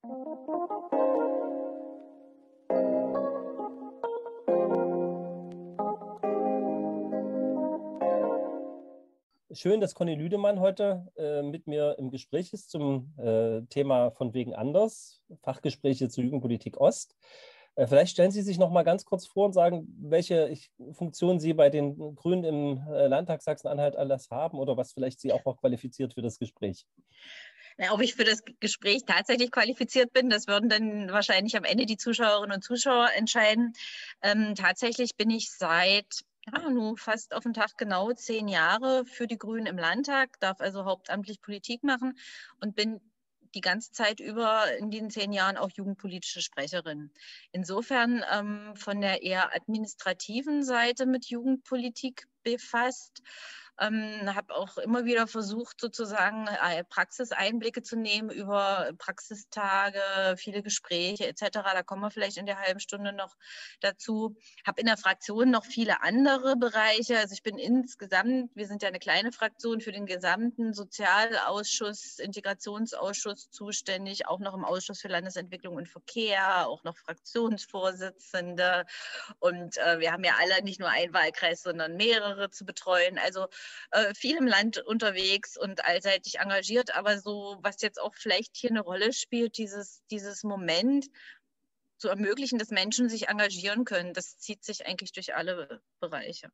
Schön, dass Conny Lüdemann heute mit mir im Gespräch ist zum Thema von wegen anders, Fachgespräche zur Jugendpolitik Ost. Vielleicht stellen Sie sich noch mal ganz kurz vor und sagen, welche Funktion Sie bei den Grünen im Landtag Sachsen-Anhalt alles haben oder was vielleicht Sie auch noch qualifiziert für das Gespräch. Ob ich für das Gespräch tatsächlich qualifiziert bin, das würden dann wahrscheinlich am Ende die Zuschauerinnen und Zuschauer entscheiden. Tatsächlich bin ich seit nun fast auf den Tag genau 10 Jahre für die Grünen im Landtag, darf also hauptamtlich Politik machen und bin die ganze Zeit über in den 10 Jahren auch jugendpolitische Sprecherin. Insofern von der eher administrativen Seite mit Jugendpolitik befasst. Habe auch immer wieder versucht, sozusagen Praxiseinblicke zu nehmen über Praxistage, viele Gespräche etc. Da kommen wir vielleicht in der halben Stunde noch dazu. Habe in der Fraktion noch viele andere Bereiche. Also ich bin insgesamt, wir sind ja eine kleine Fraktion, für den gesamten Sozialausschuss, Integrationsausschuss zuständig, auch noch im Ausschuss für Landesentwicklung und Verkehr, auch noch Fraktionsvorsitzende. Und wir haben ja alle nicht nur einen Wahlkreis, sondern mehrere zu betreuen. Also viel im Land unterwegs und allseitig engagiert. Aber so, was jetzt auch vielleicht hier eine Rolle spielt, dieses Moment zu ermöglichen, dass Menschen sich engagieren können, das zieht sich eigentlich durch alle Bereiche.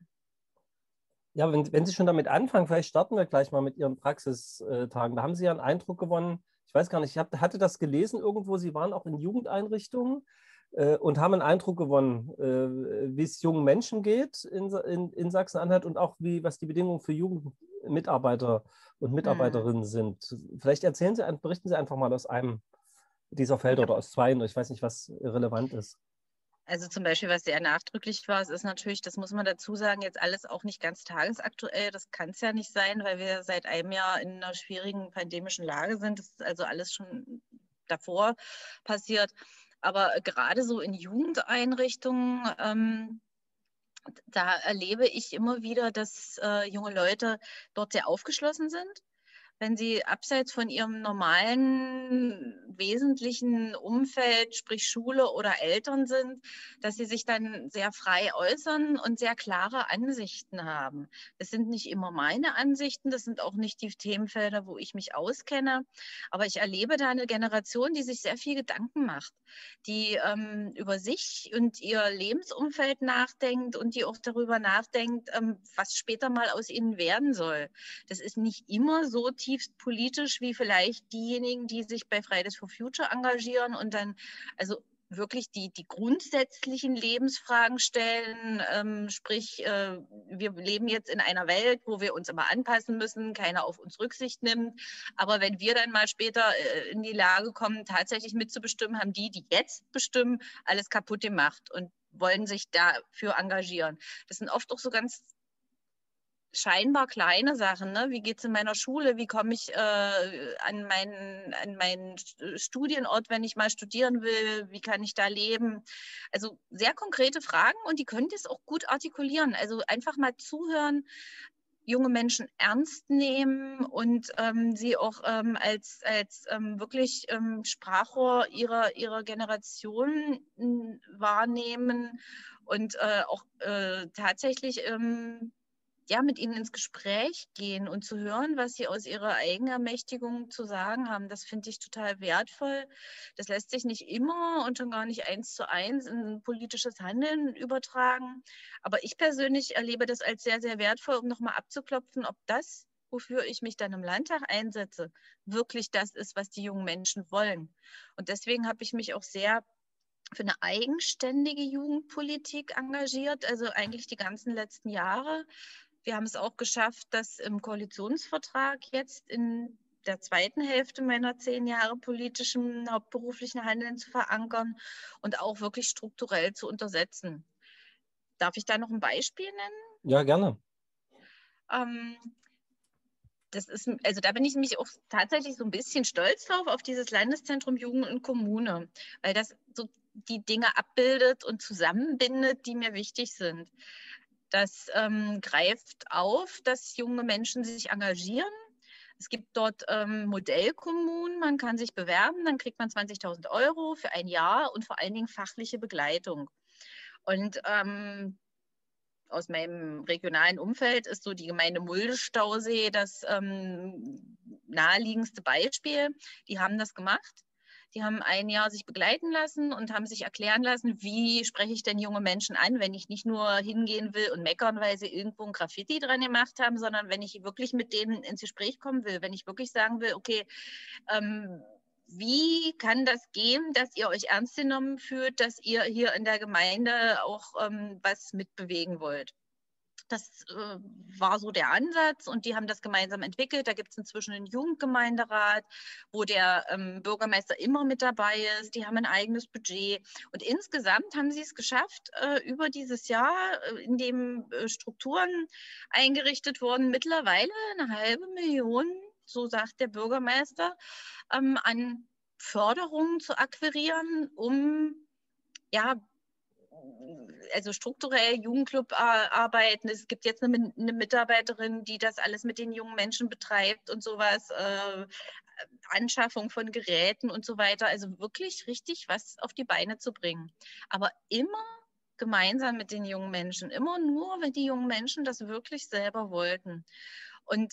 Ja, wenn Sie schon damit anfangen, vielleicht starten wir gleich mal mit Ihren Praxistagen. Da haben Sie ja einen Eindruck gewonnen. Ich weiß gar nicht, ich hatte das gelesen irgendwo. Sie waren auch in Jugendeinrichtungen und haben einen Eindruck gewonnen, wie es jungen Menschen geht in Sachsen-Anhalt und auch was die Bedingungen für Jugendmitarbeiter und Mitarbeiterinnen sind. Vielleicht berichten Sie einfach mal aus einem dieser Felder oder aus zweien. Ich weiß nicht, was relevant ist. Also zum Beispiel, was sehr nachdrücklich war, es ist natürlich, das muss man dazu sagen, jetzt alles auch nicht ganz tagesaktuell. Das kann es ja nicht sein, weil wir seit einem Jahr in einer schwierigen pandemischen Lage sind. Das ist also alles schon davor passiert. Aber gerade so in Jugendeinrichtungen, da erlebe ich immer wieder, dass junge Leute dort sehr aufgeschlossen sind. Wenn sie abseits von ihrem normalen, wesentlichen Umfeld, sprich Schule oder Eltern sind, dass sie sich dann sehr frei äußern und sehr klare Ansichten haben. Das sind nicht immer meine Ansichten, das sind auch nicht die Themenfelder, wo ich mich auskenne, aber ich erlebe da eine Generation, die sich sehr viel Gedanken macht, die über sich und ihr Lebensumfeld nachdenkt und die auch darüber nachdenkt, was später mal aus ihnen werden soll. Das ist nicht immer so tiefst politisch wie vielleicht diejenigen, die sich bei Fridays for Future engagieren und dann also wirklich die grundsätzlichen Lebensfragen stellen, sprich, wir leben jetzt in einer Welt, wo wir uns immer anpassen müssen, keiner auf uns Rücksicht nimmt, aber wenn wir dann mal später in die Lage kommen, tatsächlich mitzubestimmen, haben die jetzt bestimmen, alles kaputt gemacht und wollen sich dafür engagieren. Das sind oft auch so ganz scheinbar kleine Sachen, ne? Wie geht es in meiner Schule? Wie komme ich an meinen Studienort, wenn ich mal studieren will? Wie kann ich da leben? Also sehr konkrete Fragen und die können das auch gut artikulieren. Also einfach mal zuhören, junge Menschen ernst nehmen und sie auch als wirklich Sprachrohr ihrer Generation wahrnehmen und auch tatsächlich mit ihnen ins Gespräch gehen und zu hören, was sie aus ihrer Eigenermächtigung zu sagen haben. Das finde ich total wertvoll. Das lässt sich nicht immer und schon gar nicht 1:1 in politisches Handeln übertragen. Aber ich persönlich erlebe das als sehr, sehr wertvoll, um nochmal abzuklopfen, ob das, wofür ich mich dann im Landtag einsetze, wirklich das ist, was die jungen Menschen wollen. Und deswegen habe ich mich auch sehr für eine eigenständige Jugendpolitik engagiert, also eigentlich die ganzen letzten Jahre. Wir haben es auch geschafft, das im Koalitionsvertrag jetzt in der zweiten Hälfte meiner 10 Jahre politischen, hauptberuflichen Handeln zu verankern und auch wirklich strukturell zu untersetzen. Darf ich da noch ein Beispiel nennen? Ja, gerne. Also da bin ich nämlich auch tatsächlich so ein bisschen stolz drauf, auf dieses Landeszentrum Jugend und Kommune, weil das so die Dinge abbildet und zusammenbindet, die mir wichtig sind. Das greift auf, dass junge Menschen sich engagieren, Es gibt dort Modellkommunen, man kann sich bewerben, dann kriegt man 20.000 € für ein Jahr und vor allen Dingen fachliche Begleitung. Und aus meinem regionalen Umfeld ist so die Gemeinde Mulde-Stausee das naheliegendste Beispiel. Die haben das gemacht. Die haben ein Jahr sich begleiten lassen und haben sich erklären lassen, wie spreche ich denn junge Menschen an, wenn ich nicht nur hingehen will und meckern, weil sie irgendwo ein Graffiti dran gemacht haben, sondern wenn ich wirklich mit denen ins Gespräch kommen will, wenn ich wirklich sagen will, okay, wie kann das gehen, dass ihr euch ernst genommen fühlt, dass ihr hier in der Gemeinde auch was mitbewegen wollt? Das war so der Ansatz und die haben das gemeinsam entwickelt. Da gibt es inzwischen einen Jugendgemeinderat, wo der Bürgermeister immer mit dabei ist. Die haben ein eigenes Budget. Und insgesamt haben sie es geschafft, über dieses Jahr, in dem Strukturen eingerichtet wurden, mittlerweile 500.000, so sagt der Bürgermeister, an Förderungen zu akquirieren, um ja, also strukturell Jugendclub arbeiten. Es gibt jetzt eine Mitarbeiterin, die das alles mit den jungen Menschen betreibt und sowas, Anschaffung von Geräten und so weiter. Also wirklich richtig was auf die Beine zu bringen. Aber immer gemeinsam mit den jungen Menschen, immer nur, wenn die jungen Menschen das wirklich selber wollten. Und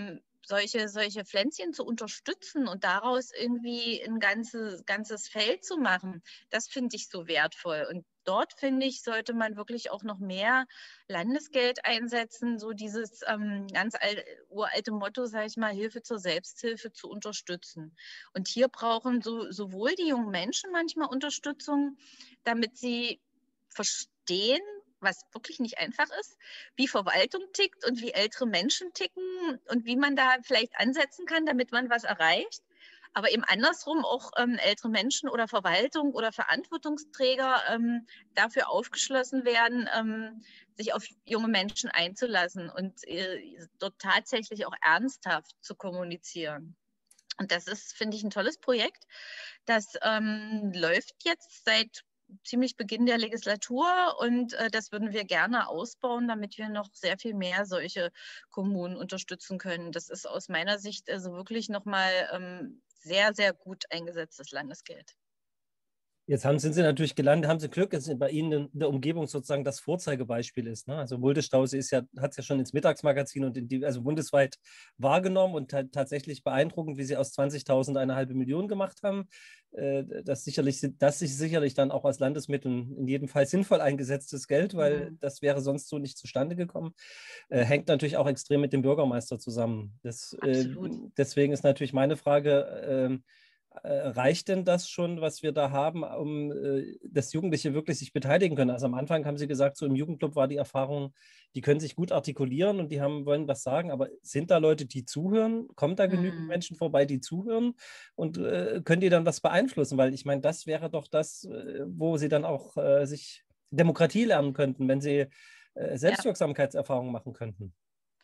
solche Pflänzchen zu unterstützen und daraus irgendwie ein ganzes Feld zu machen, das finde ich so wertvoll. Und dort, finde ich, sollte man wirklich auch noch mehr Landesgeld einsetzen, so dieses ganz uralte Motto, sage ich mal, Hilfe zur Selbsthilfe zu unterstützen. Und hier brauchen sowohl die jungen Menschen manchmal Unterstützung, damit sie verstehen, was wirklich nicht einfach ist, wie Verwaltung tickt und wie ältere Menschen ticken und wie man da vielleicht ansetzen kann, damit man was erreicht. Aber eben andersrum auch ältere Menschen oder Verwaltung oder Verantwortungsträger dafür aufgeschlossen werden, sich auf junge Menschen einzulassen und dort tatsächlich auch ernsthaft zu kommunizieren. Und das ist, finde ich, ein tolles Projekt. Das läuft jetzt seit ziemlich Beginn der Legislatur und das würden wir gerne ausbauen, damit wir noch sehr viel mehr solche Kommunen unterstützen können. Das ist aus meiner Sicht also wirklich nochmal sehr, sehr gut eingesetztes Landesgeld. Jetzt sind Sie natürlich gelandet, haben Sie Glück, dass bei Ihnen in der Umgebung sozusagen das Vorzeigebeispiel ist. Ne? Also Mulde-Stausee hat es ja schon ins Mittagsmagazin und also bundesweit wahrgenommen und tatsächlich beeindruckend, wie Sie aus 20.000 eine halbe Million gemacht haben. Das ist sicherlich dann auch aus Landesmitteln in jedem Fall sinnvoll eingesetztes Geld, weil das wäre sonst so nicht zustande gekommen. Hängt natürlich auch extrem mit dem Bürgermeister zusammen. Deswegen ist natürlich meine Frage, reicht denn das schon, was wir da haben, um dass Jugendliche wirklich sich beteiligen können? Also am Anfang haben Sie gesagt, so im Jugendclub war die Erfahrung, die können sich gut artikulieren und wollen was sagen, aber sind da Leute, die zuhören? Kommen da genügend Menschen vorbei, die zuhören? Und können die dann was beeinflussen? Weil ich meine, das wäre doch das, wo sie dann auch sich Demokratie lernen könnten, wenn sie Selbstwirksamkeitserfahrungen machen könnten.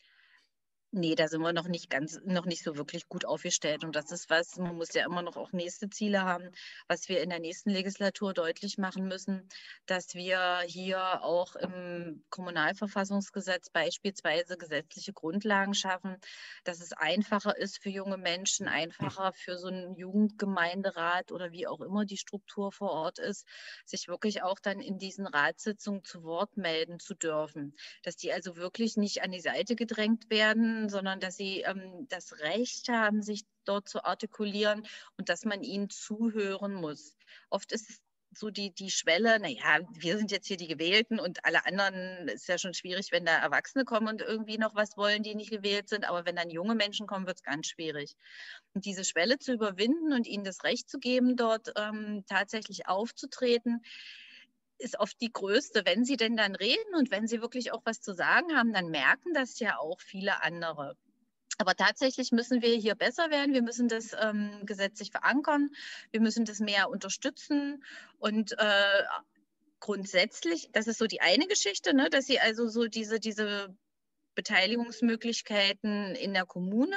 Nee, da sind wir noch nicht so wirklich gut aufgestellt. Und das ist was, man muss ja immer noch auch nächste Ziele haben, was wir in der nächsten Legislatur deutlich machen müssen, dass wir hier auch im Kommunalverfassungsgesetz beispielsweise gesetzliche Grundlagen schaffen, dass es einfacher ist für junge Menschen, einfacher für so einen Jugendgemeinderat oder wie auch immer die Struktur vor Ort ist, sich wirklich auch dann in diesen Ratssitzungen zu Wort melden zu dürfen. Dass die also wirklich nicht an die Seite gedrängt werden, sondern dass sie das Recht haben, sich dort zu artikulieren und dass man ihnen zuhören muss. Oft ist es so die Schwelle, naja, wir sind jetzt hier die Gewählten und alle anderen, ist ja schon schwierig, wenn da Erwachsene kommen und irgendwie noch was wollen, die nicht gewählt sind, aber wenn dann junge Menschen kommen, wird es ganz schwierig. Und diese Schwelle zu überwinden und ihnen das Recht zu geben, dort tatsächlich aufzutreten, ist oft die größte. Wenn sie denn dann reden und wenn sie wirklich auch was zu sagen haben, dann merken das ja auch viele andere. Aber tatsächlich müssen wir hier besser werden. Wir müssen das gesetzlich verankern. Wir müssen das mehr unterstützen. Und grundsätzlich, das ist so die eine Geschichte, ne, dass sie also so diese Beteiligungsmöglichkeiten in der Kommune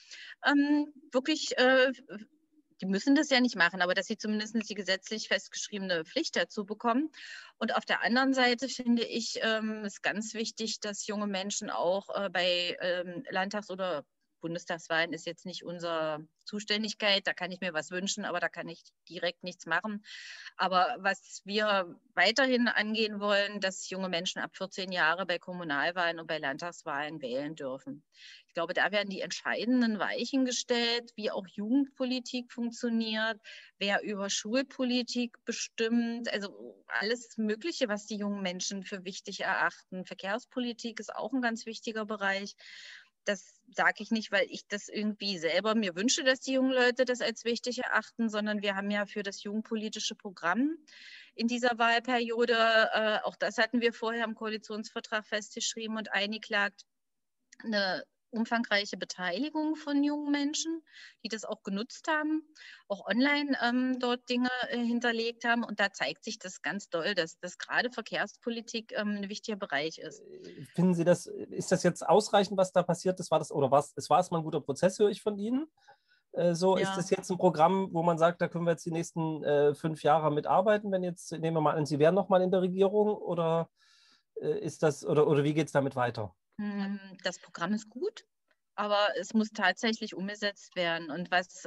wirklich die müssen das ja nicht machen, aber dass sie zumindest die gesetzlich festgeschriebene Pflicht dazu bekommen. Und auf der anderen Seite finde ich, ist ganz wichtig, dass junge Menschen auch bei Landtags- oder Bundestagswahlen ist jetzt nicht unsere Zuständigkeit, da kann ich mir was wünschen, aber da kann ich direkt nichts machen. Aber was wir weiterhin angehen wollen, dass junge Menschen ab 14 Jahre bei Kommunalwahlen und bei Landtagswahlen wählen dürfen. Ich glaube, da werden die entscheidenden Weichen gestellt, wie auch Jugendpolitik funktioniert, wer über Schulpolitik bestimmt, also alles Mögliche, was die jungen Menschen für wichtig erachten. Verkehrspolitik ist auch ein ganz wichtiger Bereich. Das sage ich nicht, weil ich das irgendwie selber mir wünsche, dass die jungen Leute das als wichtig erachten, sondern wir haben ja für das jugendpolitische Programm in dieser Wahlperiode, auch das hatten wir vorher im Koalitionsvertrag festgeschrieben und eingeklagt, eine umfangreiche Beteiligung von jungen Menschen, die das auch genutzt haben, auch online dort Dinge hinterlegt haben. Und da zeigt sich das ganz doll, dass gerade Verkehrspolitik ein wichtiger Bereich ist. Finden Sie das, ist das jetzt ausreichend, was da passiert ist? War das, oder was, es war erstmal ein guter Prozess, höre ich von Ihnen. So, ist das jetzt ein Programm, wo man sagt, da können wir jetzt die nächsten 5 Jahre mitarbeiten, wenn jetzt, nehmen wir mal an, Sie wären nochmal in der Regierung, oder ist das, oder wie geht es damit weiter? Das Programm ist gut, aber es muss tatsächlich umgesetzt werden. Und was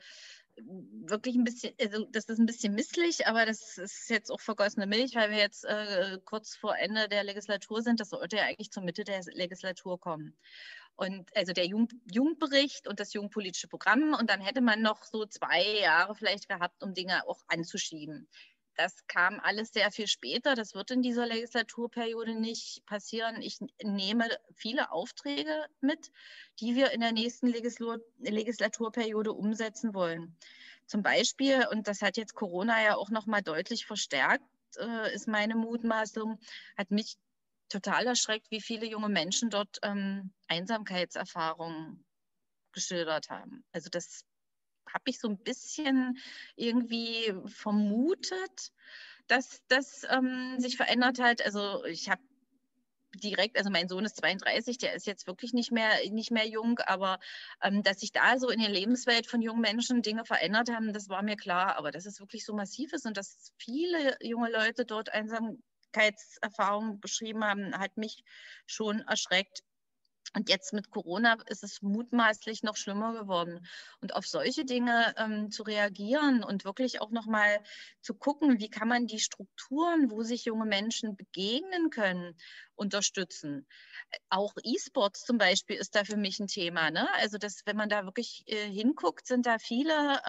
wirklich ein bisschen, also das ist ein bisschen misslich, aber das ist jetzt auch vergossene Milch, weil wir jetzt kurz vor Ende der Legislatur sind. Das sollte ja eigentlich zur Mitte der Legislatur kommen. Und also der Jugendbericht und das jugendpolitische Programm. Und dann hätte man noch so 2 Jahre vielleicht gehabt, um Dinge auch anzuschieben. Das kam alles sehr viel später. Das wird in dieser Legislaturperiode nicht passieren. Ich nehme viele Aufträge mit, die wir in der nächsten Legislaturperiode umsetzen wollen. Zum Beispiel, und das hat jetzt Corona ja auch noch mal deutlich verstärkt, ist meine Mutmaßung, hat mich total erschreckt, wie viele junge Menschen dort Einsamkeitserfahrungen geschildert haben. Also das habe ich so ein bisschen irgendwie vermutet, dass das sich verändert hat. Also ich habe direkt, also mein Sohn ist 32, der ist jetzt wirklich nicht mehr jung, aber dass sich da so in der Lebenswelt von jungen Menschen Dinge verändert haben, das war mir klar. Aber dass es wirklich so massiv ist und dass viele junge Leute dort Einsamkeitserfahrungen beschrieben haben, hat mich schon erschreckt. Und jetzt mit Corona ist es mutmaßlich noch schlimmer geworden. Und auf solche Dinge zu reagieren und wirklich auch nochmal zu gucken, wie kann man die Strukturen, wo sich junge Menschen begegnen können, unterstützen. Auch E-Sports zum Beispiel ist da für mich ein Thema. Ne? Also dass, wenn man da wirklich hinguckt, sind da viele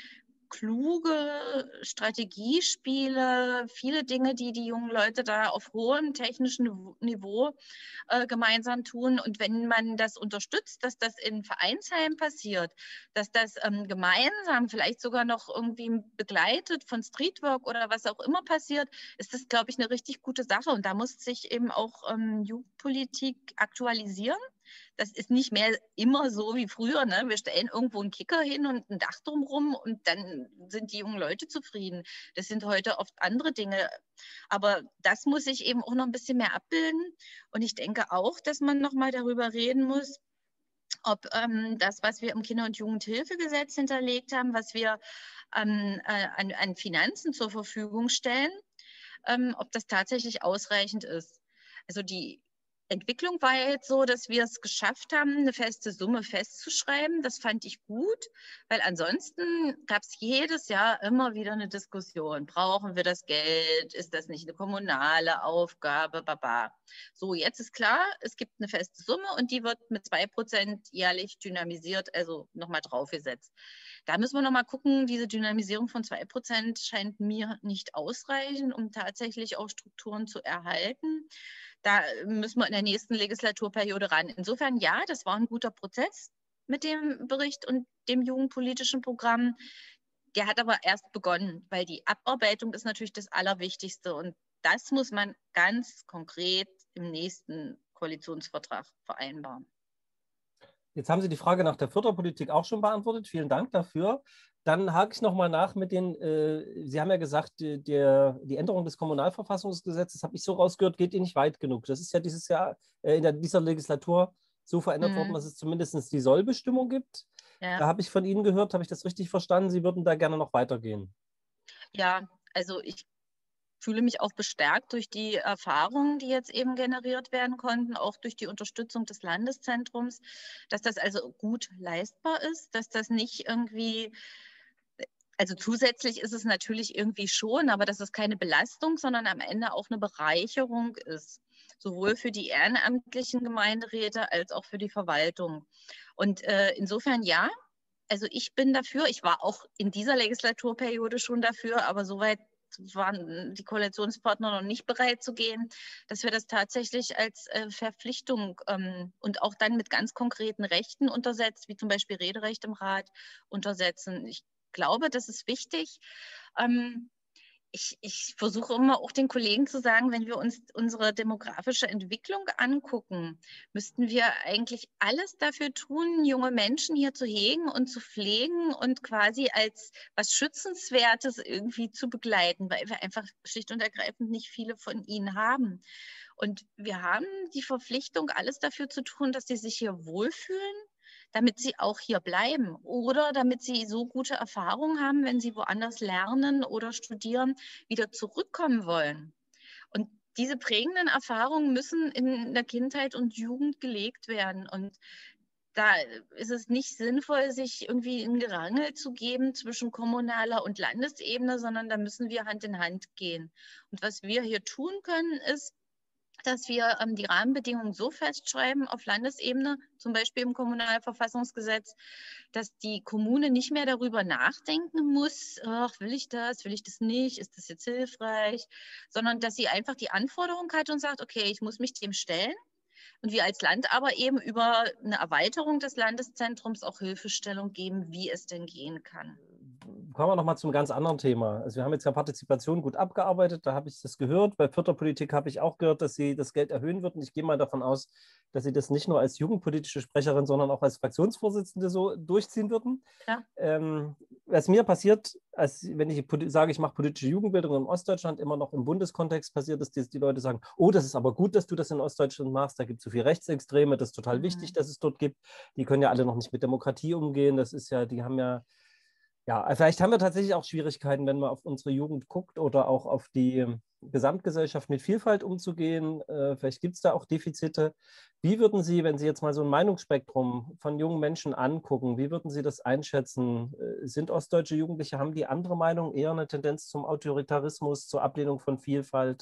kluge Strategiespiele, viele Dinge, die die jungen Leute da auf hohem technischen Niveau gemeinsam tun. Und wenn man das unterstützt, dass das in Vereinsheimen passiert, dass das gemeinsam vielleicht sogar noch irgendwie begleitet von Streetwork oder was auch immer passiert, ist das, glaube ich, eine richtig gute Sache. Und da muss sich eben auch Jugendpolitik aktualisieren. Das ist nicht mehr immer so wie früher. Ne? Wir stellen irgendwo einen Kicker hin und ein Dach drumherum und dann sind die jungen Leute zufrieden. Das sind heute oft andere Dinge. Aber das muss sich eben auch noch ein bisschen mehr abbilden. Und ich denke auch, dass man noch mal darüber reden muss, ob das, was wir im Kinder- und Jugendhilfegesetz hinterlegt haben, was wir an Finanzen zur Verfügung stellen, ob das tatsächlich ausreichend ist. Also die Entwicklung war ja jetzt so, dass wir es geschafft haben, eine feste Summe festzuschreiben. Das fand ich gut, weil ansonsten gab es jedes Jahr immer wieder eine Diskussion. Brauchen wir das Geld? Ist das nicht eine kommunale Aufgabe? Baba. So, jetzt ist klar, es gibt eine feste Summe und die wird mit 2% jährlich dynamisiert, also nochmal draufgesetzt. Da müssen wir nochmal gucken, diese Dynamisierung von 2% scheint mir nicht ausreichend, um tatsächlich auch Strukturen zu erhalten. Da müssen wir in der nächsten Legislaturperiode ran. Insofern, ja, das war ein guter Prozess mit dem Bericht und dem jugendpolitischen Programm. Der hat aber erst begonnen, weil die Abarbeitung ist natürlich das Allerwichtigste. Und das muss man ganz konkret im nächsten Koalitionsvertrag vereinbaren. Jetzt haben Sie die Frage nach der Förderpolitik auch schon beantwortet. Vielen Dank dafür. Dann hake ich nochmal nach mit den, Sie haben ja gesagt, die Änderung des Kommunalverfassungsgesetzes, habe ich so rausgehört, geht Ihnen nicht weit genug. Das ist ja dieses Jahr in dieser Legislatur so verändert worden, dass es zumindest die Sollbestimmung gibt. Ja. Da habe ich von Ihnen gehört, habe ich das richtig verstanden? Sie würden da gerne noch weitergehen. Ja, also ich fühle mich auch bestärkt durch die Erfahrungen, die jetzt eben generiert werden konnten, auch durch die Unterstützung des Landeszentrums, dass das also gut leistbar ist, dass das nicht irgendwie, also zusätzlich ist es natürlich irgendwie schon, aber dass es keine Belastung, sondern am Ende auch eine Bereicherung ist, sowohl für die ehrenamtlichen Gemeinderäte als auch für die Verwaltung. Und insofern ja, also ich bin dafür, ich war auch in dieser Legislaturperiode schon dafür, aber soweit waren die Koalitionspartner noch nicht bereit zu gehen, dass wir das tatsächlich als Verpflichtung und auch dann mit ganz konkreten Rechten untersetzt, wie zum Beispiel Rederecht im Rat, untersetzen. Ich glaube, das ist wichtig. Ich versuche immer auch den Kollegen zu sagen, wenn wir uns unsere demografische Entwicklung angucken, müssten wir eigentlich alles dafür tun, junge Menschen hier zu hegen und zu pflegen und quasi als was Schützenswertes irgendwie zu begleiten, weil wir einfach schlicht und ergreifend nicht viele von ihnen haben. Und wir haben die Verpflichtung, alles dafür zu tun, dass sie sich hier wohlfühlen, damit sie auch hier bleiben oder damit sie so gute Erfahrungen haben, wenn sie woanders lernen oder studieren, wieder zurückkommen wollen. Und diese prägenden Erfahrungen müssen in der Kindheit und Jugend gelegt werden. Und da ist es nicht sinnvoll, sich irgendwie in Gerangel zu geben zwischen kommunaler und Landesebene, sondern da müssen wir Hand in Hand gehen. Und was wir hier tun können, ist, dass wir die Rahmenbedingungen so festschreiben auf Landesebene, zum Beispiel im Kommunalverfassungsgesetz, dass die Kommune nicht mehr darüber nachdenken muss, ach, will ich das nicht, ist das jetzt hilfreich, sondern dass sie einfach die Anforderung hat und sagt, okay, ich muss mich dem stellen. Und wir als Land aber eben über eine Erweiterung des Landeszentrums auch Hilfestellung geben, wie es denn gehen kann. Kommen wir nochmal zum ganz anderen Thema. Also wir haben jetzt ja Partizipation gut abgearbeitet, da habe ich das gehört. Bei Förderpolitik habe ich auch gehört, dass Sie das Geld erhöhen wird. Und ich gehe mal davon aus, dass Sie das nicht nur als jugendpolitische Sprecherin, sondern auch als Fraktionsvorsitzende so durchziehen würden. Ja. Was mir passiert, wenn ich sage, ich mache politische Jugendbildung in Ostdeutschland, immer noch im Bundeskontext passiert, ist, dass die Leute sagen, oh, das ist aber gut, dass du das in Ostdeutschland machst, da gibt es so viel Rechtsextreme, das ist total wichtig, dass es dort gibt. Die können ja alle noch nicht mit Demokratie umgehen, das ist ja, die haben ja, ja, vielleicht haben wir tatsächlich auch Schwierigkeiten, wenn man auf unsere Jugend guckt oder auch auf die Gesamtgesellschaft mit Vielfalt umzugehen. Vielleicht gibt es da auch Defizite. Wie würden Sie, wenn Sie jetzt mal so ein Meinungsspektrum von jungen Menschen angucken, wie würden Sie das einschätzen? Sind ostdeutsche Jugendliche, haben die andere Meinung, eher eine Tendenz zum Autoritarismus, zur Ablehnung von Vielfalt?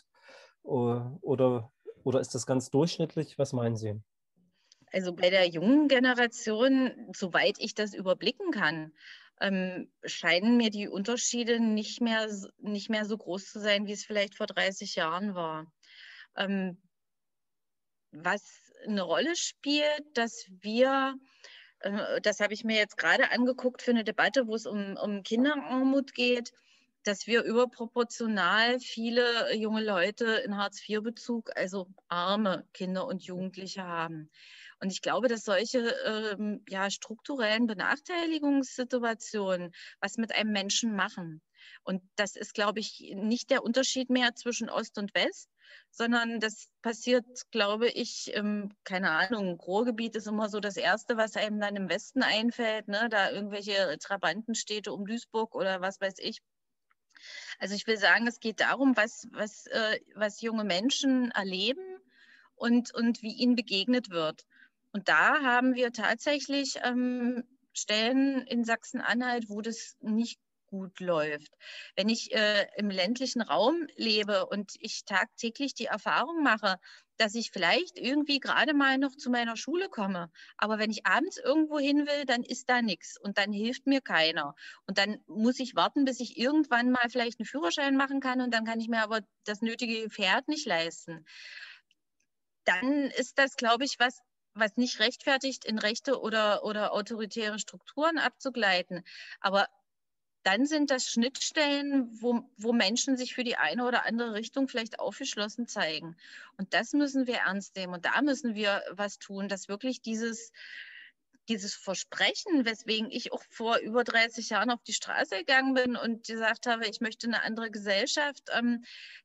Oder ist das ganz durchschnittlich? Was meinen Sie? Also bei der jungen Generation, soweit ich das überblicken kann, scheinen mir die Unterschiede nicht mehr so groß zu sein, wie es vielleicht vor 30 Jahren war. Was eine Rolle spielt, dass wir, das habe ich mir jetzt gerade angeguckt für eine Debatte, wo es um Kinderarmut geht, dass wir überproportional viele junge Leute in Hartz-IV-Bezug, also arme Kinder und Jugendliche haben. Und ich glaube, dass solche strukturellen Benachteiligungssituationen was mit einem Menschen machen. Und das ist, glaube ich, nicht der Unterschied mehr zwischen Ost und West, sondern das passiert, glaube ich, keine Ahnung, Ruhrgebiet ist immer so das Erste, was einem dann im Westen einfällt, ne? Da irgendwelche Trabantenstädte um Duisburg oder was weiß ich. Also ich will sagen, es geht darum, was junge Menschen erleben und wie ihnen begegnet wird. Und da haben wir tatsächlich Stellen in Sachsen-Anhalt, wo das nicht gut läuft. Wenn ich im ländlichen Raum lebe und ich tagtäglich die Erfahrung mache, dass ich vielleicht irgendwie gerade mal noch zu meiner Schule komme, aber wenn ich abends irgendwo hin will, dann ist da nichts und dann hilft mir keiner. Und dann muss ich warten, bis ich irgendwann mal vielleicht einen Führerschein machen kann und dann kann ich mir aber das nötige Pferd nicht leisten. Dann ist das, glaube ich, was nicht rechtfertigt, in rechte oder autoritäre Strukturen abzugleiten. Aber dann sind das Schnittstellen, wo Menschen sich für die eine oder andere Richtung vielleicht aufgeschlossen zeigen. Und das müssen wir ernst nehmen. Und da müssen wir was tun, dass wirklich dieses Versprechen, weswegen ich auch vor über 30 Jahren auf die Straße gegangen bin und gesagt habe, ich möchte eine andere Gesellschaft,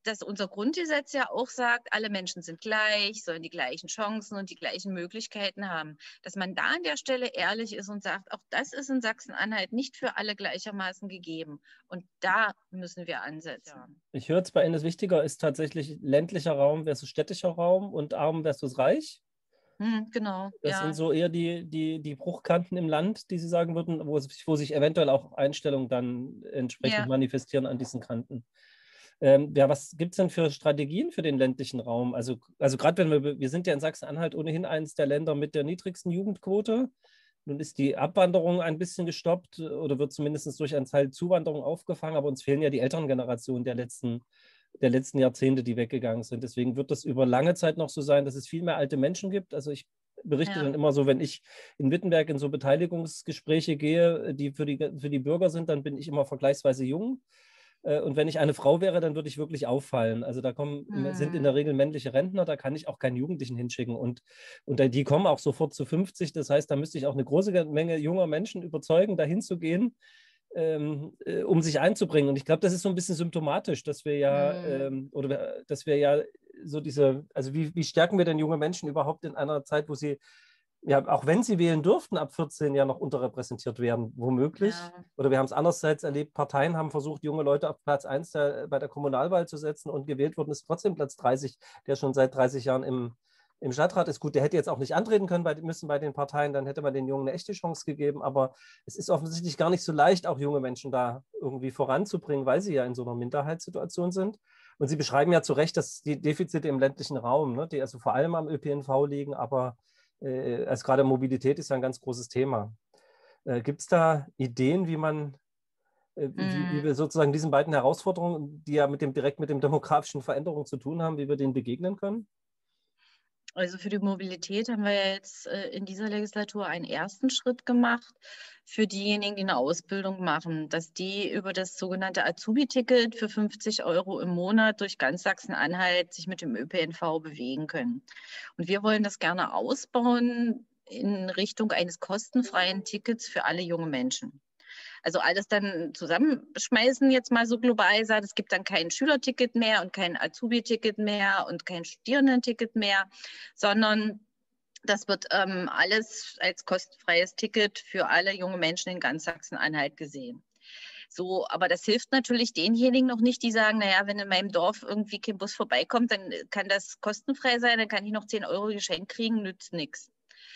dass unser Grundgesetz ja auch sagt, alle Menschen sind gleich, sollen die gleichen Chancen und die gleichen Möglichkeiten haben. Dass man da an der Stelle ehrlich ist und sagt, auch das ist in Sachsen-Anhalt nicht für alle gleichermaßen gegeben. Und da müssen wir ansetzen. Ich höre jetzt bei Ihnen, das wichtiger ist tatsächlich ländlicher Raum versus städtischer Raum und arm versus reich. Genau, Das sind ja. so eher die Bruchkanten im Land, die Sie sagen würden, wo sich eventuell auch Einstellungen dann entsprechend Ja. manifestieren an diesen Kanten. Ja, was gibt es denn für Strategien für den ländlichen Raum? Also gerade wenn wir sind ja in Sachsen-Anhalt ohnehin eines der Länder mit der niedrigsten Jugendquote. Nun ist die Abwanderung ein bisschen gestoppt oder wird zumindest durch einen Teil Zuwanderung aufgefangen, aber uns fehlen ja die älteren Generationen der letzten Jahrzehnte, die weggegangen sind. Deswegen wird das über lange Zeit noch so sein, dass es viel mehr alte Menschen gibt. Also ich berichte Ja. dann immer so, wenn ich in Wittenberg in so Beteiligungsgespräche gehe, die für die Bürger sind, dann bin ich immer vergleichsweise jung. Und wenn ich eine Frau wäre, dann würde ich wirklich auffallen. Also da sind in der Regel männliche Rentner, da kann ich auch keinen Jugendlichen hinschicken. Und die kommen auch sofort zu 50. Das heißt, da müsste ich auch eine große Menge junger Menschen überzeugen, dahin zu gehen, um sich einzubringen. Und ich glaube, das ist so ein bisschen symptomatisch, dass wir ja, dass wir ja so also wie stärken wir denn junge Menschen überhaupt in einer Zeit, wo sie ja, auch wenn sie wählen durften, ab 14 ja noch unterrepräsentiert werden, womöglich. Ja. Oder wir haben es andererseits erlebt, Parteien haben versucht, junge Leute auf Platz 1 bei der Kommunalwahl zu setzen und gewählt worden ist trotzdem Platz 30, der schon seit 30 Jahren im Stadtrat ist. Gut, der hätte jetzt auch nicht antreten können müssen bei den Parteien, dann hätte man den Jungen eine echte Chance gegeben. Aber es ist offensichtlich gar nicht so leicht, auch junge Menschen da irgendwie voranzubringen, weil sie ja in so einer Minderheitssituation sind. Und Sie beschreiben ja zu Recht, dass die Defizite im ländlichen Raum, ne, die also vor allem am ÖPNV liegen, aber also gerade Mobilität ist ja ein ganz großes Thema. Gibt es da Ideen, wie wir sozusagen diesen beiden Herausforderungen, die ja direkt mit dem demografischen Veränderungen zu tun haben, wie wir denen begegnen können? Also für die Mobilität haben wir ja jetzt in dieser Legislatur einen ersten Schritt gemacht für diejenigen, die eine Ausbildung machen, dass die über das sogenannte Azubi-Ticket für 50 € im Monat durch ganz Sachsen-Anhalt sich mit dem ÖPNV bewegen können. Und wir wollen das gerne ausbauen in Richtung eines kostenfreien Tickets für alle junge Menschen. Also alles dann zusammenschmeißen, jetzt mal so global gesagt. Es gibt dann kein Schülerticket mehr und kein Azubi-Ticket mehr und kein Studierendenticket mehr, sondern das wird alles als kostenfreies Ticket für alle junge Menschen in ganz Sachsen-Anhalt gesehen. So, aber das hilft natürlich denjenigen noch nicht, die sagen, naja, wenn in meinem Dorf irgendwie kein Bus vorbeikommt, dann kann das kostenfrei sein, dann kann ich noch 10 € geschenkt kriegen, nützt nichts.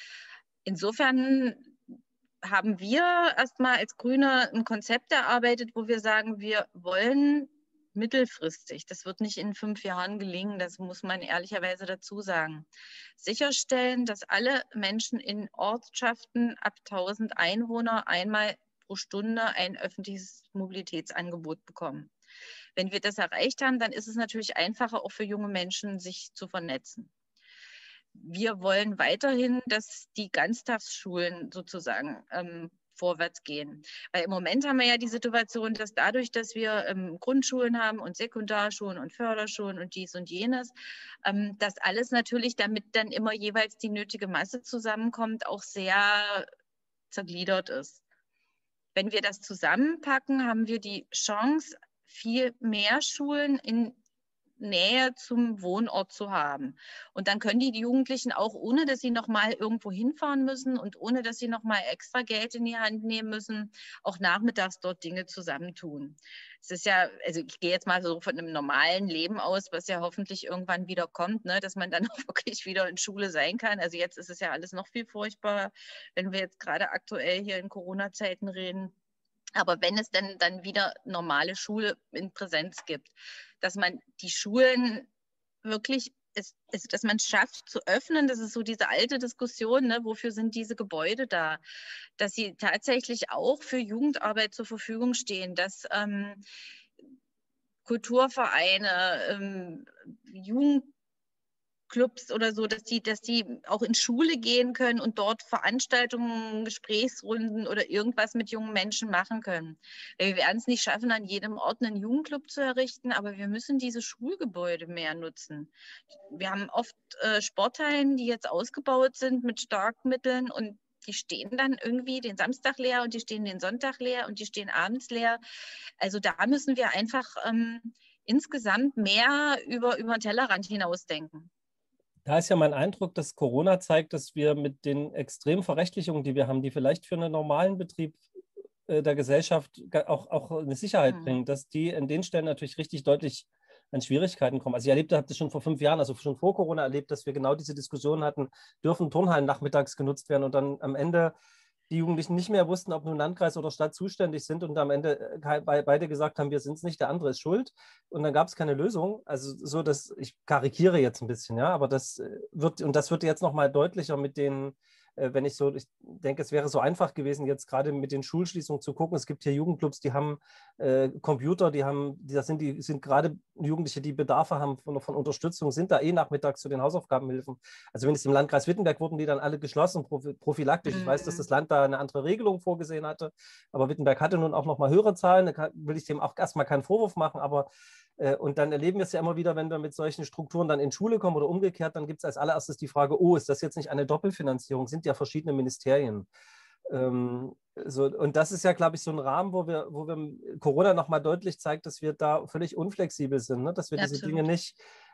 Insofern haben wir erstmal als Grüne ein Konzept erarbeitet, wo wir sagen, wir wollen mittelfristig, das wird nicht in 5 Jahren gelingen, das muss man ehrlicherweise dazu sagen, sicherstellen, dass alle Menschen in Ortschaften ab 1000 Einwohner einmal pro Stunde ein öffentliches Mobilitätsangebot bekommen. Wenn wir das erreicht haben, dann ist es natürlich einfacher, auch für junge Menschen, sich zu vernetzen. Wir wollen weiterhin, dass die Ganztagsschulen sozusagen vorwärts gehen. Weil im Moment haben wir ja die Situation, dass dadurch, dass wir Grundschulen haben und Sekundarschulen und Förderschulen und dies und jenes, das alles natürlich, damit dann immer jeweils die nötige Masse zusammenkommt, auch sehr zergliedert ist. Wenn wir das zusammenpacken, haben wir die Chance, viel mehr Schulen in Nähe zum Wohnort zu haben. Und dann können die Jugendlichen auch, ohne dass sie nochmal irgendwo hinfahren müssen und ohne dass sie nochmal extra Geld in die Hand nehmen müssen, auch nachmittags dort Dinge zusammentun. Es ist ja, also ich gehe jetzt mal so von einem normalen Leben aus, was ja hoffentlich irgendwann wieder kommt, ne, dass man dann auch wirklich wieder in Schule sein kann. Also jetzt ist es ja alles noch viel furchtbarer, wenn wir jetzt gerade aktuell hier in Corona-Zeiten reden. Aber wenn es denn dann wieder normale Schule in Präsenz gibt, dass man die Schulen wirklich, dass man es schafft zu öffnen, das ist so diese alte Diskussion, ne, wofür sind diese Gebäude da, dass sie tatsächlich auch für Jugendarbeit zur Verfügung stehen, dass Kulturvereine, Jugendclubs oder so, dass die auch in Schule gehen können und dort Veranstaltungen, Gesprächsrunden oder irgendwas mit jungen Menschen machen können. Wir werden es nicht schaffen, an jedem Ort einen Jugendclub zu errichten, aber wir müssen diese Schulgebäude mehr nutzen. Wir haben oft Sporthallen, die jetzt ausgebaut sind mit Starkmitteln und die stehen dann irgendwie den Samstag leer und die stehen den Sonntag leer und die stehen abends leer. Also da müssen wir einfach insgesamt mehr über den Tellerrand hinausdenken. Da ist ja mein Eindruck, dass Corona zeigt, dass wir mit den extremen Verrechtlichungen, die wir haben, die vielleicht für einen normalen Betrieb der Gesellschaft auch eine Sicherheit bringen, dass die an den Stellen natürlich richtig deutlich an Schwierigkeiten kommen. Also ich habe das schon vor 5 Jahren, also schon vor Corona erlebt, dass wir genau diese Diskussion hatten, dürfen Turnhallen nachmittags genutzt werden und dann am Ende die Jugendlichen nicht mehr wussten, ob nun Landkreis oder Stadt zuständig sind und am Ende beide gesagt haben, wir sind es nicht, der andere ist schuld. Und dann gab es keine Lösung. Also so, dass ich karikiere jetzt ein bisschen, ja, aber das wird jetzt nochmal deutlicher mit den, wenn ich denke, es wäre so einfach gewesen, jetzt gerade mit den Schulschließungen zu gucken. Es gibt hier Jugendclubs, die haben Computer, die sind gerade Jugendliche, die Bedarfe haben von Unterstützung, sind da nachmittags zu den Hausaufgabenhilfen. Also zumindest im Landkreis Wittenberg wurden die dann alle geschlossen, prophylaktisch. Ich weiß, dass das Land da eine andere Regelung vorgesehen hatte, aber Wittenberg hatte nun auch noch mal höhere Zahlen. Da will ich dem auch erstmal keinen Vorwurf machen, aber und dann erleben wir es ja immer wieder, wenn wir mit solchen Strukturen dann in Schule kommen oder umgekehrt, dann gibt es als allererstes die Frage, oh, ist das jetzt nicht eine Doppelfinanzierung? Sind ja verschiedene Ministerien. Und das ist ja, glaube ich, so ein Rahmen, wo wir Corona nochmal deutlich zeigt, dass wir da völlig unflexibel sind, ne? Dass wir diese Dinge nicht,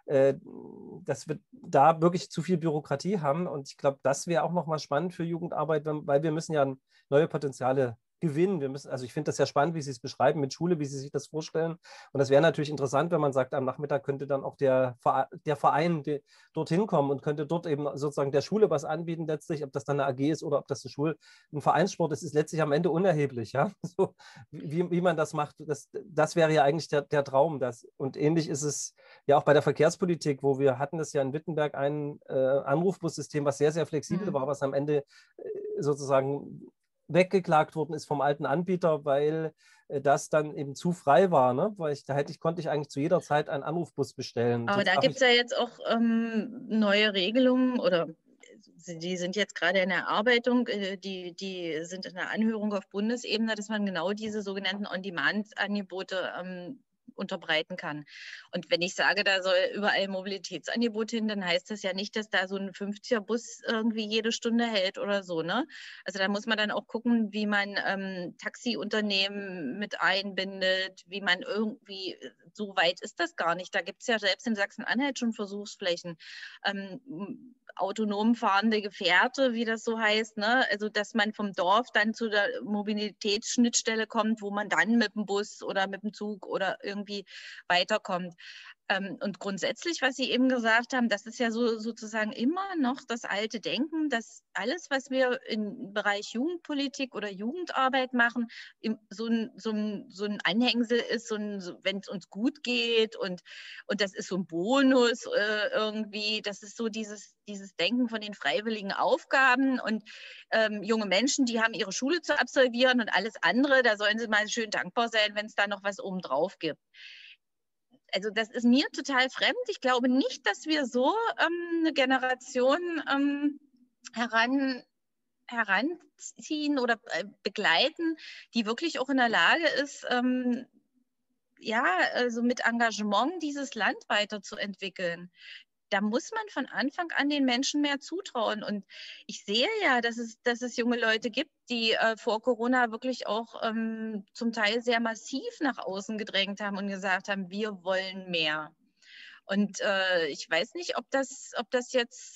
dass wir da wirklich zu viel Bürokratie haben. Und ich glaube, das wäre auch nochmal spannend für Jugendarbeit, weil wir müssen ja neue Potenziale gewinnen. Also ich finde das ja spannend, wie Sie es beschreiben mit Schule, wie Sie sich das vorstellen. Und das wäre natürlich interessant, wenn man sagt, am Nachmittag könnte dann auch der Verein dorthin kommen und könnte dort eben sozusagen der Schule was anbieten letztlich, ob das dann eine AG ist oder ob das ein Vereinssport ist, ist letztlich am Ende unerheblich. Ja? So, wie man das macht, das wäre ja eigentlich der Traum. Und ähnlich ist es ja auch bei der Verkehrspolitik, wo wir hatten das ja in Wittenberg ein Anrufbussystem, was sehr, sehr flexibel war, was am Ende sozusagen weggeklagt worden ist vom alten Anbieter, weil das dann eben zu frei war, ne? Weil konnte ich eigentlich zu jeder Zeit einen Anrufbus bestellen. Aber da gibt es ja jetzt auch neue Regelungen oder die sind jetzt gerade in der Erarbeitung, die sind in der Anhörung auf Bundesebene, dass man genau diese sogenannten On-Demand-Angebote unterbreiten kann. Und wenn ich sage, da soll überall Mobilitätsangebot hin, dann heißt das ja nicht, dass da so ein 50er-Bus irgendwie jede Stunde hält oder so, ne? Also da muss man dann auch gucken, wie man Taxiunternehmen mit einbindet, wie man irgendwie, so weit ist das gar nicht. Da gibt es ja selbst in Sachsen-Anhalt schon Versuchsflächen. Autonom fahrende Gefährte, wie das so heißt, ne? Also dass man vom Dorf dann zu der Mobilitätsschnittstelle kommt, wo man dann mit dem Bus oder mit dem Zug oder irgendwie weiterkommt. Und grundsätzlich, was Sie eben gesagt haben, das ist ja sozusagen immer noch das alte Denken, dass alles, was wir im Bereich Jugendpolitik oder Jugendarbeit machen, so ein Anhängsel ist, wenn es uns gut geht und das ist so ein Bonus irgendwie, das ist so dieses Denken von den freiwilligen Aufgaben und junge Menschen, die haben ihre Schule zu absolvieren und alles andere, da sollen sie mal schön dankbar sein, wenn es da noch was obendrauf gibt. Also das ist mir total fremd. Ich glaube nicht, dass wir so eine Generation heranziehen oder begleiten, die wirklich auch in der Lage ist, also mit Engagement dieses Land weiterzuentwickeln. Da muss man von Anfang an den Menschen mehr zutrauen. Und ich sehe ja, dass es junge Leute gibt, die vor Corona wirklich auch zum Teil sehr massiv nach außen gedrängt haben und gesagt haben, wir wollen mehr. Und ich weiß nicht, ob das jetzt,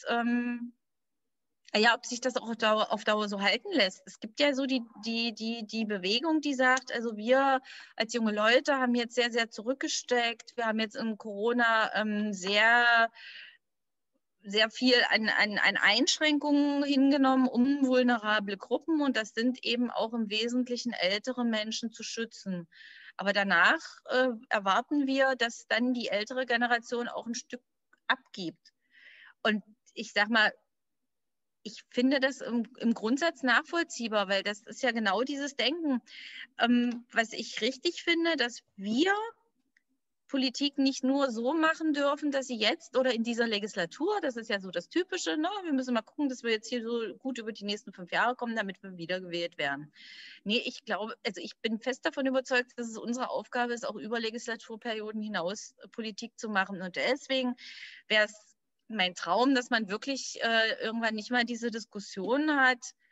ob sich das auch auf Dauer so halten lässt. Es gibt ja so die Bewegung, die sagt, also wir als junge Leute haben jetzt sehr, sehr zurückgesteckt. Wir haben jetzt in Corona sehr viel an Einschränkungen hingenommen, um vulnerable Gruppen. Und das sind eben auch im Wesentlichen ältere Menschen zu schützen. Aber danach erwarten wir, dass dann die ältere Generation auch ein Stück abgibt. Und ich sage mal, ich finde das im Grundsatz nachvollziehbar, weil das ist ja genau dieses Denken, was ich richtig finde, dass wir Politik nicht nur so machen dürfen, dass sie jetzt oder in dieser Legislatur, das ist ja so das Typische, ne? Wir müssen mal gucken, dass wir jetzt hier so gut über die nächsten 5 Jahre kommen, damit wir wiedergewählt werden. Nee, ich glaube, also ich bin fest davon überzeugt, dass es unsere Aufgabe ist, auch über Legislaturperioden hinaus Politik zu machen. Und deswegen wäre es mein Traum, dass man wirklich irgendwann nicht mal diese Diskussion hat,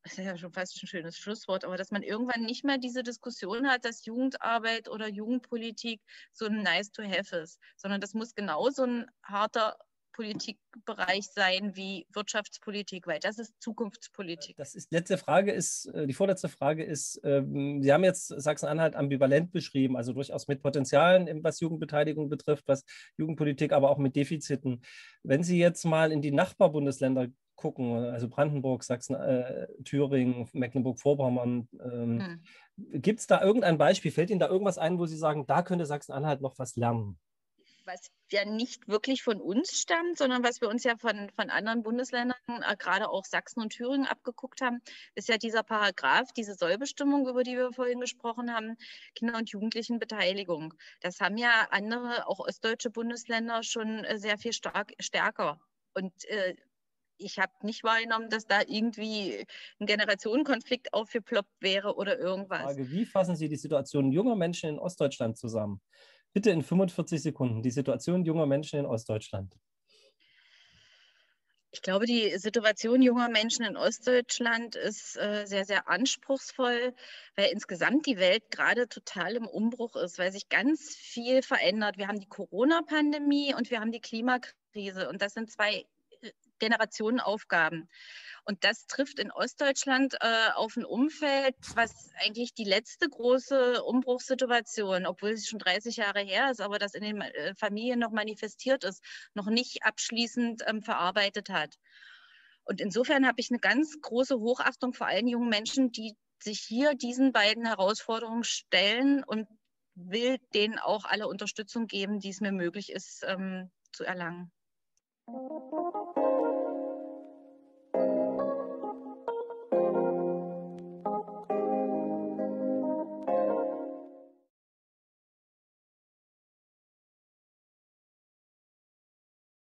das ist ja schon fast ein schönes Schlusswort, aber dass man irgendwann nicht mehr diese Diskussion hat, dass Jugendarbeit oder Jugendpolitik so ein nice to have ist, sondern das muss genauso ein harter Politikbereich sein wie Wirtschaftspolitik, weil das ist Zukunftspolitik. Das ist, letzte Frage ist, die vorletzte Frage ist, Sie haben jetzt Sachsen-Anhalt ambivalent beschrieben, also durchaus mit Potenzialen, was Jugendbeteiligung betrifft, was Jugendpolitik, aber auch mit Defiziten. Wenn Sie jetzt mal in die Nachbarbundesländer gucken, also Brandenburg, Sachsen, Thüringen, Mecklenburg-Vorpommern, gibt es da irgendein Beispiel? Fällt Ihnen da irgendwas ein, wo Sie sagen, da könnte Sachsen-Anhalt noch was lernen? Was ja nicht wirklich von uns stammt, sondern was wir uns ja von anderen Bundesländern, gerade auch Sachsen und Thüringen, abgeguckt haben, ist ja dieser Paragraph, diese Sollbestimmung, über die wir vorhin gesprochen haben, Kinder- und Jugendlichenbeteiligung. Das haben ja andere, auch ostdeutsche Bundesländer schon sehr viel stärker. Und ich habe nicht wahrgenommen, dass da irgendwie ein Generationenkonflikt aufgeploppt wäre oder irgendwas. Frage, wie fassen Sie die Situation junger Menschen in Ostdeutschland zusammen? Bitte in 45 Sekunden die Situation junger Menschen in Ostdeutschland. Ich glaube, die Situation junger Menschen in Ostdeutschland ist sehr, sehr anspruchsvoll, weil insgesamt die Welt gerade total im Umbruch ist, weil sich ganz viel verändert. Wir haben die Corona-Pandemie und wir haben die Klimakrise und das sind zwei Generationenaufgaben. Und das trifft in Ostdeutschland auf ein Umfeld, was eigentlich die letzte große Umbruchssituation, obwohl sie schon 30 Jahre her ist, aber das in den Familien noch manifestiert ist, noch nicht abschließend verarbeitet hat. Und insofern habe ich eine ganz große Hochachtung vor allen jungen Menschen, die sich hier diesen beiden Herausforderungen stellen und will denen auch alle Unterstützung geben, die es mir möglich ist zu erlangen.